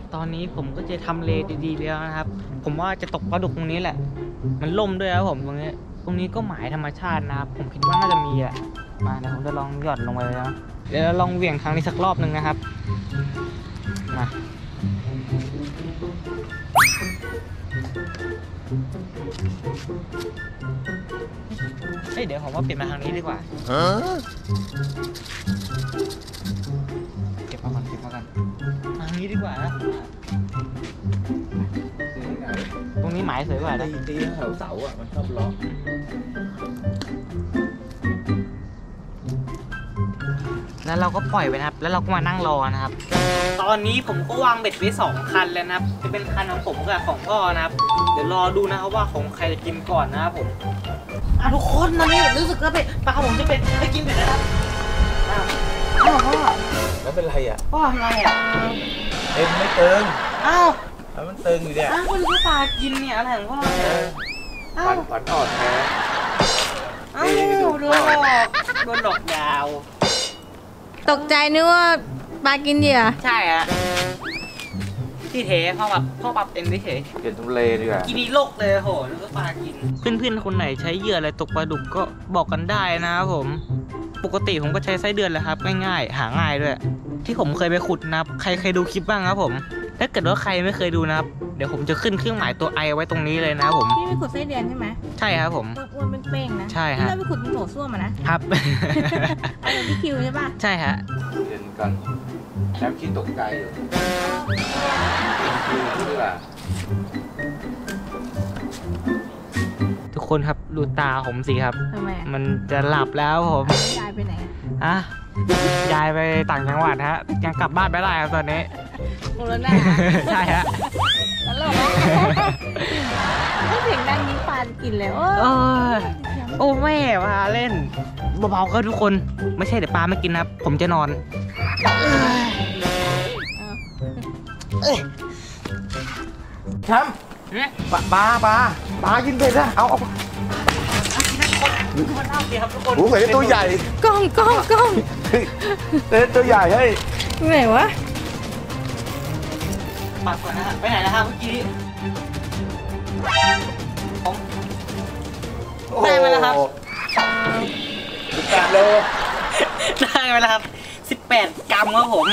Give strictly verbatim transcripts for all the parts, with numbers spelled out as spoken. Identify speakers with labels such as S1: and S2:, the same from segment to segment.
S1: ตอนนี้ผมก็จะทำเลดีๆแล้วนะครับผมว่าจะตกปลาดุกตรงนี้แหละมันล่มด้วยครับผมตรงนี้ตรงนี้ก็หมายธรรมชาตินะครับผมคิดว่าน่าจะมีอ่ะมาเดี๋ยวผมจะลองหย่อนลงไปเลยนะเดี๋ยวลองเหวี่ยงทางนี้สักรอบหนึ่งนะครับมาเฮ้ยเดี๋ยวผมว่าเปลี่ยนมาทางนี้ดีกว่าเก็บมาก่อนเก็บมาก่อนทางนี้ดีกว่านะตรงนี้หมายสวยกว่านะ
S2: ตีแถวเสาอ่ะมันชอบล็อก
S1: แล้วเราก็ปล่อยไปนะครับแล้วเราก็มานั่งรอนะครับตอนนี้ผมก็วางเบ็ดไว้สองคันแล้วนะครับจะเป็นคันของผมกับของพ่อนะครับเดี๋ยวรอดูนะครับว่าของใครจะกินก่อนนะครับผมอ่ะทุกคนตอนนี้รู้สึกว่าเป็ดปลาผมจะเป็ดไปกินเบ็ดนะครับอ้าวอ้าวพ่อ
S2: แล้วเป็นไรอ่ะ
S1: พ่อทำไรอ่ะ
S2: เอ็มไม่เติง
S1: อ้าว
S2: แล้วมันเติงอยู่เนี่ย
S1: อ้าวก็รู้ว่าปลากินเนี่ยอะไรของพ่อ
S2: ฝันฝันอ่อนแท้
S1: อ้าวโดนหลอกโดนหลอกยาว
S3: ตกใจนึกว่าปลากินเหยื่อ
S1: ใช่ฮะที่เทพ่อแบบพ่อปรับเต็มที่เท
S2: เปลี่ยนทำเลดีกว่า
S1: กินโลกเลยโหนึกว่าปลากินเพื่อนๆคนไหนใช้เหยื่ออะไรตกปลาดุกก็บอกกันได้นะครับผมปกติผมก็ใช้ไส้เดือนแหละครับง่ายๆหาง่ายด้วยที่ผมเคยไปขุดนะครับใครเคยดูคลิปบ้างครับผมถ้าเกิดว่าใครไม่เคยดูนะครับเดี๋ยวผมจะขึ้นเครื่องหมายตัวไอไว้ตรงนี้เลยนะครับผม
S3: พี่ไปขุดไส้เดือนใช่ไหม
S1: ใช่ครับผม
S3: อ้วนๆเป้งๆนะ
S1: ใช่ฮะ
S3: พี่ไปขุดโถส้วมมานะครับเอาเป็นพี่คิวใช่ป่ะ
S1: ใช่ฮะ
S2: เรียนกันแอปขี้ตกใจอยู่คิวเพื่อ
S1: ทุกคนครับดูตาผมสิครับ
S3: ทำไม
S1: มันจะหลับแล้วผม
S3: ยายไปไหน
S1: ฮะยายไปต่างจังหวัดฮะยังกลับบ้านไม่ได้ครับตอนนี้
S3: โมโลน่า
S1: ใช่ฮะ
S3: ตลกนะถ้าเสียงดังนี้ปลากินเลยโอ้
S1: โอ้แม่มาเล่นเบาๆก็ทุกคนไม่ใช่เดี๋ยวปลาไม่กินนะครับผมจะนอน
S2: แชมป์ปลาปลาปลาปลากินเบ็ดนะเอาเอาโอ้โหตัวใหญ่
S3: กล้องกล้องกล้อง
S2: เต้ตัวใหญ่เฮ้ย
S3: ไหนวะ
S1: ปัดก่อนนะฮะไปไหนนะครับเมื่อกี้ได้มาแล้วครับ
S2: สิบแปดโล
S1: ได้มาแล้วครับสิบแปดกรัมครับผม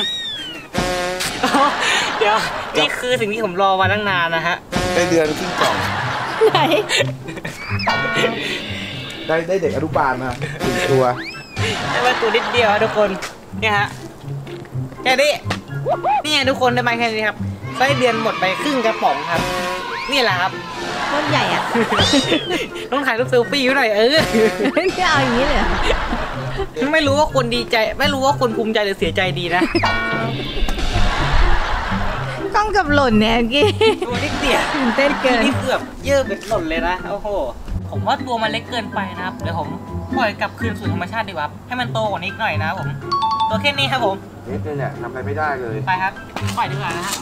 S1: เดี๋ยวนี่คือสิ่งที่ผมรอมาตั้งนานนะฮะ
S2: ได้เดือนครึ่งกล่อง
S3: ไหน
S2: ได้ได้เด็กอนุบาลมาหนึ่งตัว
S1: ได้มาตัวนิดเดียวทุกคนเนี่ยฮะแค่นี้นี่ทุกคนได้มาแค่นี้ครับไส้เดือนหมดไปครึ่งกระป๋องครับนี่แหละครับ
S3: ต้นใหญ่อ่ะ
S1: ต้องถ่ายรูปเซลฟี่หน่อยเออ
S3: จะเอาอย่างนี้เลย
S1: ไม่รู้ว่าคนดีใจไม่รู้ว่าคนภูมิใจหรือเสียใจดีนะ
S3: กล้องกับหล่นเนี่ยกี้
S1: ตัวนิดเดียว
S3: เต้นเกิน
S1: นี่เกือบเยอะเป็นหล่นเลยนะโอ้โหผมว่าตัวมันเล็กเกินไปนะครับเดี๋ยวผมปล่อยกลับคืนสู่ธรรมชาติดีกว่าให้มันโตกว่านี้หน่อยนะผมตัวแค่นี้ครับผม
S2: เล็กเนี่ยทำอะไรไม่ได้เลย
S1: ไปครับปล่อยดีกว่านะฮะ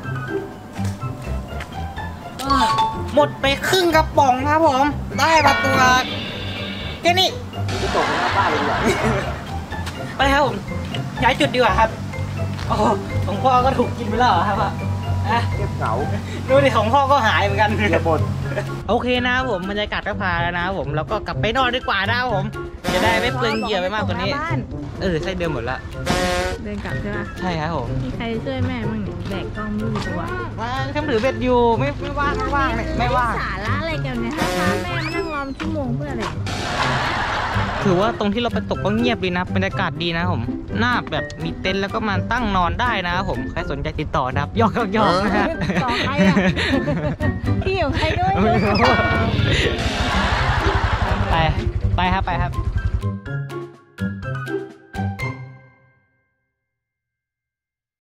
S1: หมดไปครึ่งกระป๋องครับผมได้มาตัวแค่นี้
S2: จะตกหน้าบ้านเลยดีกว่า
S1: ไปครับผมย้ายจุดดีกว่าครับโอ้ของพ่อก็ถูกกินไปแล้วครับอ่ะ
S2: เก็บเสา
S1: ดูดิของพ่อก็หายเหมือนกัน
S2: เก็บหมด
S1: โอเคนะครับผมบรรยากาศก็พาแล้วนะครับผมแล้วก็กลับไปนอนดีกว่านะครับผมจะได้ไม่เปลืองเหยื่อไปมากกว่านี้เออใช่เดิมหมดละ
S3: เดินกลับใช่ไหม
S1: ใช่ครับผม
S3: มีใครช่วยแม่บ้างเนี่ยแบกกล้องมือตัว
S1: ว่าแค่ถือเบ็ดอยู่ไม่ไม่ว่างไม่ว่างไม่ว่าง
S3: สาระอะไรกันเนี่ยถ้าแม่มานั่งรอชั่วโมงเพื่ออะไร
S1: ถือว่าตรงที่เราไปตกก็เงียบดีนะบรรยากาศดีนะผมหน้าแบบมีเต็นท์แล้วก็มาตั้งนอนได้นะครับผมใครสนใจติดต่อนะครับยอกยอกยอกนะฮะ
S3: ต่อใครอ่ะพี่อยู่ใครด้วย
S1: ไปไปครับไปครับ